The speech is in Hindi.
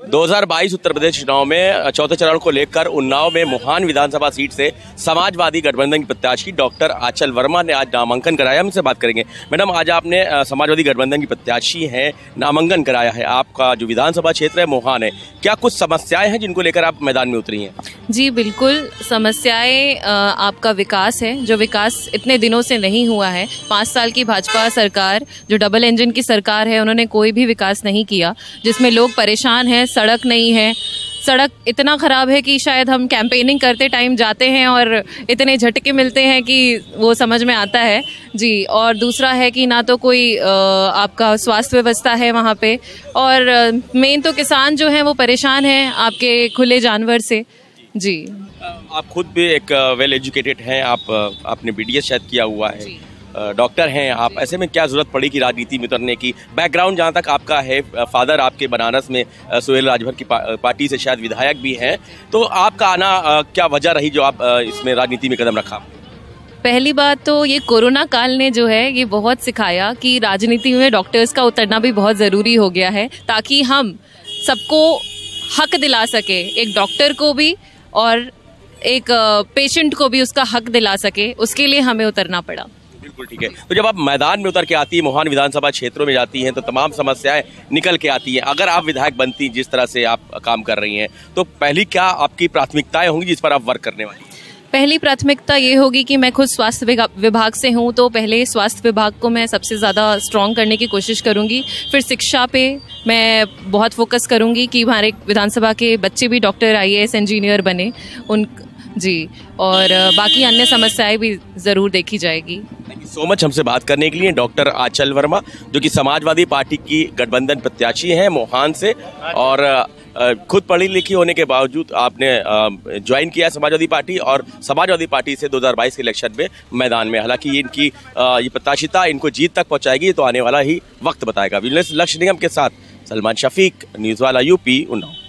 2022 उत्तर प्रदेश चुनाव में चौथे चरण को लेकर उन्नाव में मोहान विधानसभा सीट से समाजवादी गठबंधन की प्रत्याशी डॉक्टर आंचल वर्मा ने आज नामांकन कराया। हमसे बात करेंगे। मैडम, आज आपने समाजवादी गठबंधन की प्रत्याशी हैं, नामांकन कराया है। आपका जो विधानसभा क्षेत्र है मोहान है, क्या कुछ समस्याएं हैं जिनको लेकर आप मैदान में उतरी हैं? जी बिल्कुल, समस्याएं आपका विकास है, जो विकास इतने दिनों से नहीं हुआ है। 5 साल की भाजपा सरकार, जो डबल इंजन की सरकार है, उन्होंने कोई भी विकास नहीं किया, जिसमें लोग परेशान हैं। सड़क नहीं है, सड़क इतना ख़राब है कि शायद हम कैंपेनिंग करते टाइम जाते हैं और इतने झटके मिलते हैं कि वो समझ में आता है जी। और दूसरा है कि ना तो कोई आपका स्वास्थ्य व्यवस्था है वहाँ पे, और मेन तो किसान जो हैं वो परेशान हैं आपके खुले जानवर से जी। आप खुद भी एक वेल एजुकेटेड हैं, आपने BDS शायद किया हुआ है, डॉक्टर हैं आप। ऐसे में क्या जरूरत पड़ी कि राजनीति में उतरने की? बैकग्राउंड जहाँ तक आपका है, फादर आपके बनारस में सुहेल राजभर की पार्टी से शायद विधायक भी हैं, तो आपका आना क्या वजह रही जो आप इसमें राजनीति में कदम रखा? पहली बात तो ये कोरोना काल ने जो है ये बहुत सिखाया कि राजनीति में डॉक्टर्स का उतरना भी बहुत ज़रूरी हो गया है, ताकि हम सबको हक दिला सके, एक डॉक्टर को भी और एक पेशेंट को भी उसका हक दिला सके। उसके लिए हमें उतरना पड़ा। बिल्कुल ठीक है। तो जब आप मैदान में उतर के आती है, मोहान विधानसभा क्षेत्रों में जाती हैं, तो तमाम समस्याएं निकल के आती हैं। अगर आप विधायक बनती, जिस तरह से आप काम कर रही हैं, तो पहली क्या आपकी प्राथमिकताएं होंगी जिस पर आप वर्क करने वाली? पहली प्राथमिकता ये होगी कि मैं खुद स्वास्थ्य विभाग से हूँ, तो पहले स्वास्थ्य विभाग को मैं सबसे ज़्यादा स्ट्रॉन्ग करने की कोशिश करूँगी। फिर शिक्षा पे मैं बहुत फोकस करूँगी कि हमारे विधानसभा के बच्चे भी डॉक्टर, IAS इंजीनियर बने उन जी। और बाकी अन्य समस्याएं भी ज़रूर देखी जाएगी। थैंक यू सो मच हमसे बात करने के लिए। डॉक्टर आंचल वर्मा, जो कि समाजवादी पार्टी की गठबंधन प्रत्याशी हैं मोहान से, और खुद पढ़ी लिखी होने के बावजूद आपने ज्वाइन किया समाजवादी पार्टी, और समाजवादी पार्टी से 2022 के इलेक्शन में मैदान में। हालांकि इनकी ये प्रत्याशिता इनको जीत तक पहुंचाएगी तो आने वाला ही वक्त बताएगा। लक्ष्य निगम के साथ सलमान शफीक, न्यूज़ वाला UP, उन्नाव।